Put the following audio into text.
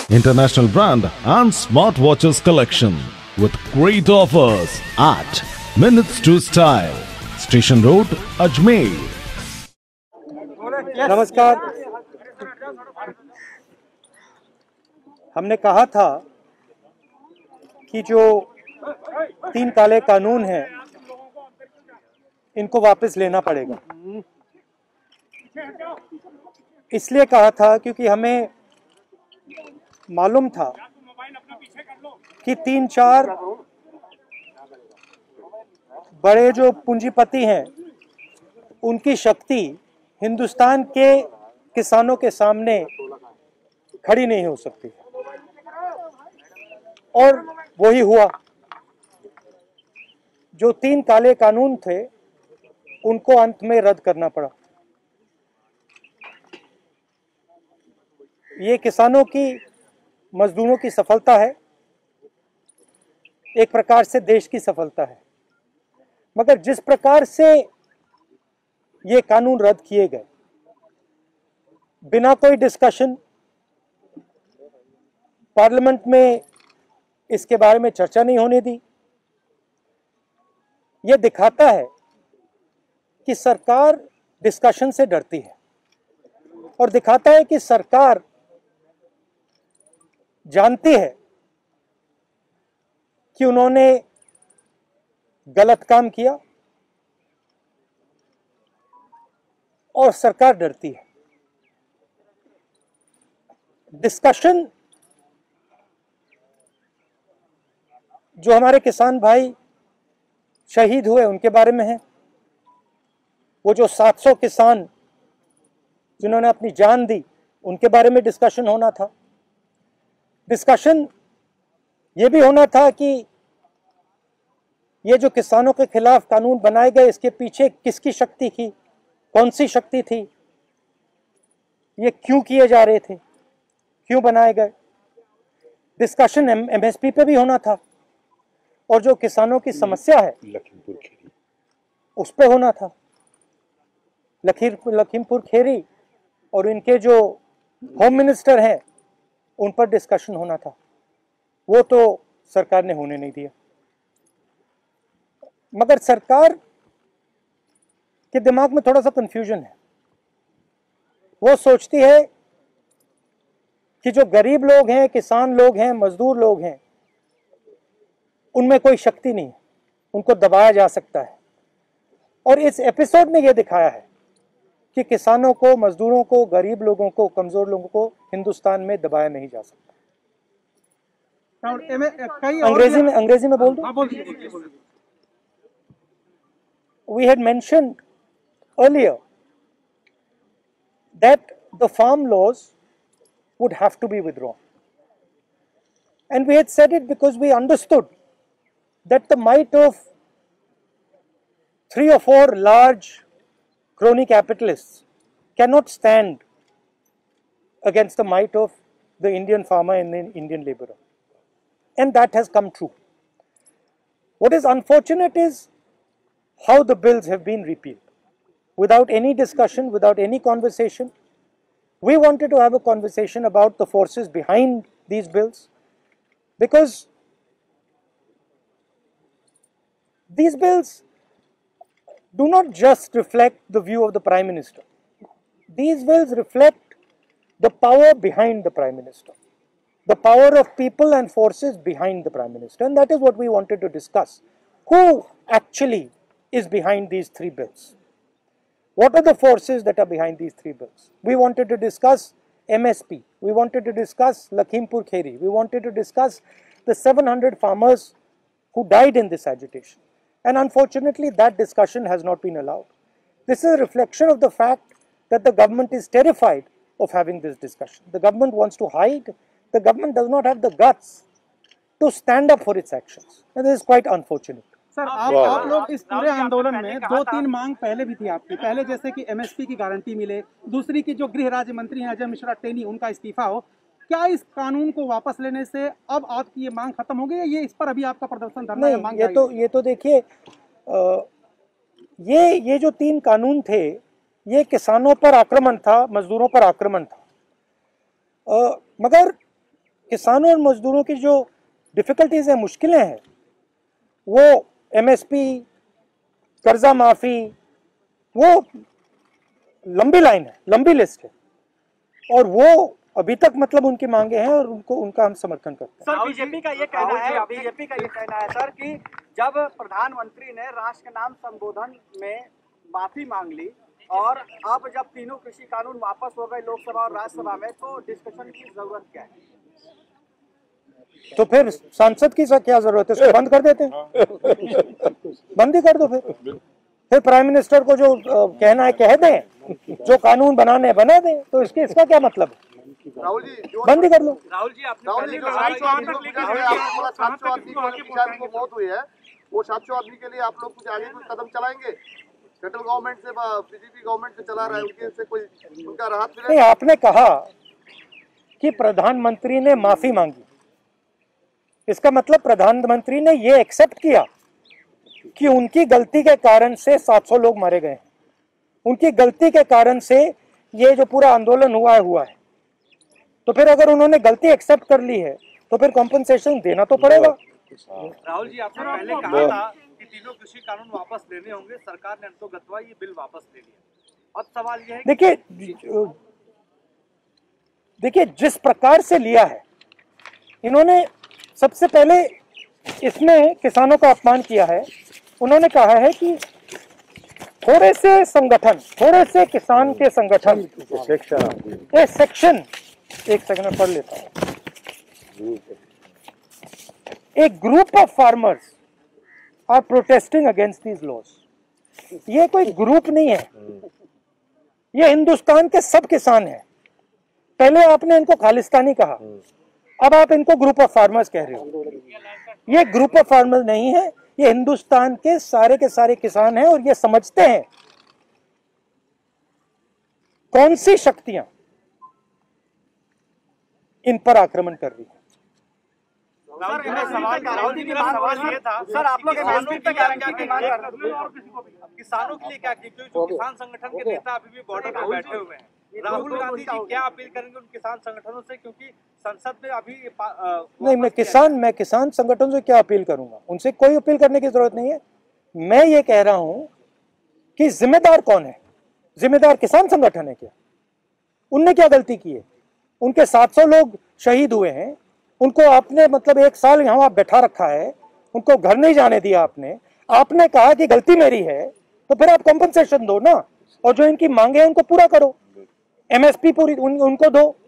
international brand and smartwatches collection with great offers at Minutes to Style, Station Road, Ajmer. नमस्कार। हमने कहा था कि जो 3 काले कानून हैं इनको वापस लेना पड़ेगा। इसलिए कहा था क्योंकि हमें मालूम था कि 3-4 बड़े जो पूंजीपति हैं उनकी शक्ति हिंदुस्तान के किसानों के सामने खड़ी नहीं हो सकती, और वही हुआ। जो 3 काले कानून थे उनको अंत में रद्द करना पड़ा। ये किसानों की, मजदूरों की सफलता है, एक प्रकार से देश की सफलता है। मगर जिस प्रकार से ये कानून रद्द किए गए, बिना कोई डिस्कशन, पार्लियामेंट में इसके बारे में चर्चा नहीं होने दी, ये दिखाता है कि सरकार डिस्कशन से डरती है, और दिखाता है कि सरकार जानती है कि उन्होंने गलत काम किया, और सरकार डरती है। डिस्कशन जो हमारे किसान भाई शहीद हुए उनके बारे में है, वो जो 700 किसान जिन्होंने अपनी जान दी उनके बारे में डिस्कशन होना था। डिस्कशन ये भी होना था कि ये जो किसानों के खिलाफ कानून बनाए गए, इसके पीछे किसकी शक्ति थी, कौन सी शक्ति थी, ये क्यों किए जा रहे थे, क्यों बनाए गए। डिस्कशन एमएसपी पे भी होना था, और जो किसानों की समस्या है उस पे होना था। लखीमपुर खेरी और इनके जो होम मिनिस्टर हैं उन पर डिस्कशन होना था, वो तो सरकार ने होने नहीं दिया। मगर सरकार के दिमाग में थोड़ा सा कंफ्यूजन है। वो सोचती है कि जो गरीब लोग हैं, किसान लोग हैं, मजदूर लोग हैं, उनमें कोई शक्ति नहीं है, उनको दबाया जा सकता है। और इस एपिसोड ने यह दिखाया है कि किसानों को, मजदूरों को, गरीब लोगों को, कमजोर लोगों को हिंदुस्तान में दबाया नहीं जा सकता। अंग्रेजी में बोल दूं? We had mentioned earlier that the farm laws would have to be withdrawn, and we had said it because we understood that the might of 3 or 4 large crony capitalists cannot stand against the might of the Indian farmer and the Indian laborer, and that has come true. What is unfortunate is how the bills have been repealed without any discussion, without any conversation. We wanted to have a conversation about the forces behind these bills, because these bills do not just reflect the view of the Prime Minister. These bills reflect the power behind the Prime Minister, the power of people and forces behind the Prime Minister, and that is what we wanted to discuss. Who actually is behind these 3 bills? What are the forces that are behind these 3 bills? We wanted to discuss MSP. We wanted to discuss Lakhimpur Kheri. We wanted to discuss the 700 farmers who died in this agitation. And unfortunately, that discussion has not been allowed. This is a reflection of the fact that the government is terrified of having this discussion. The government wants to hide. The government does not have the guts to stand up for its actions. And this is quite unfortunate. Sir, आप लोग इस पूरे आंदोलन में 2-3 मांग पहले भी थी आपकी। पहले जैसे कि एमएसपी की गारंटी मिले, दूसरी की जो गृह राज्य मंत्री हैं अजय मिश्रा टेनी, उनका इस्तीफा हो। क्या इस कानून को वापस लेने से अब आपकी ये मांग खत्म हो गई, या ये इस पर अभी आपका प्रदर्शन धरना या मांग? ये तो देखिए, ये जो 3 कानून थे, ये किसानों पर आक्रमण था, मजदूरों पर आक्रमण था। मगर किसानों और मजदूरों की जो डिफिकल्टीज हैं, मुश्किलें हैं, वो एमएसपी, कर्जा माफी, वो लंबी लाइन है, लंबी लिस्ट है, और वो अभी तक मतलब उनकी मांगे हैं और उनका हम समर्थन करते हैं। सर बीजेपी का ये कहना है सर कि जब प्रधानमंत्री ने राष्ट्र के नाम संबोधन में माफी मांग ली और अब जब तीनों कृषि कानून वापस हो गए लोकसभा और राज्यसभा में, तो डिस्कशन की जरूरत क्या है? तो फिर सांसद की क्या जरूरत है? उसको बंद कर देते हैं, बंद ही कर दो। फिर प्राइम मिनिस्टर को जो कहना है कह दें, जो कानून बनाने बना दें, तो इसका क्या मतलब है? राहुल जी बंद ही कर लो। राहुल जी 700 आदमी की मौत हुई है, वो 700 आदमी के लिए आप लोग कुछ आगे कोई कदम चलाएंगे? सेंट्रल गवर्नमेंट से, बीजेपी गवर्नमेंट से चला रहा है, उनके से कोई उनका राहत मिले? नहीं, आपने कहा कि प्रधानमंत्री ने माफी मांगी, इसका मतलब प्रधानमंत्री ने ये एक्सेप्ट किया कि उनकी गलती के कारण से 700 लोग मारे गए, उनकी गलती के कारण से ये जो पूरा आंदोलन हुआ है। तो फिर अगर उन्होंने गलती एक्सेप्ट कर ली है तो फिर कॉम्पनसेशन देना तो पड़ेगा। राहुल जी, आपने पहले कहा था कि तीनों कृषि कानून वापस लेने होंगे, सरकार ने अंतोगत्वा ये बिल वापस ले लिया। अब सवाल यह है, देखिए जिस प्रकार से लिया है इन्होंने, सबसे पहले इसमें किसानों का अपमान किया है। उन्होंने कहा है कि थोड़े से संगठन, थोड़े से किसान के संगठन, सेक्शन, एक सेकंड में पढ़ लेता हूं। एक group of farmers are protesting against these laws. ये कोई ग्रुप नहीं है, ये हिंदुस्तान के सब किसान हैं। पहले आपने इनको खालिस्तानी कहा, अब आप इनको ग्रुप ऑफ फार्मर्स कह रहे हो। ये ग्रुप ऑफ फार्मर्स नहीं है, ये हिंदुस्तान के सारे किसान हैं और ये समझते हैं कौन सी शक्तियां इन पर आक्रमण कर रही है। सर आप लोग किसानों के लिए क्या किया? क्योंकि किसान संगठन के नेता अभी भी बॉर्डर पर बैठे हुए हैं। राहुल गांधी जी क्या अपील करेंगे उन किसान संगठनों से, क्योंकि संसद में अभी नहीं, मैं किसान संगठन से क्या अपील करूंगा? उनसे कोई अपील करने की जरूरत नहीं है। मैं ये कह रहा हूं कि जिम्मेदार कौन है? जिम्मेदार किसान संगठन है क्या? उनने क्या गलती की है? उनके 700 लोग शहीद हुए हैं, उनको आपने मतलब 1 साल यहाँ बैठा रखा है, उनको घर नहीं जाने दिया। आपने कहा कि गलती मेरी है, तो फिर आप कॉम्पनसेशन दो ना, और जो इनकी मांगे हैं उनको पूरा करो, एमएसपी पूरी उनको दो।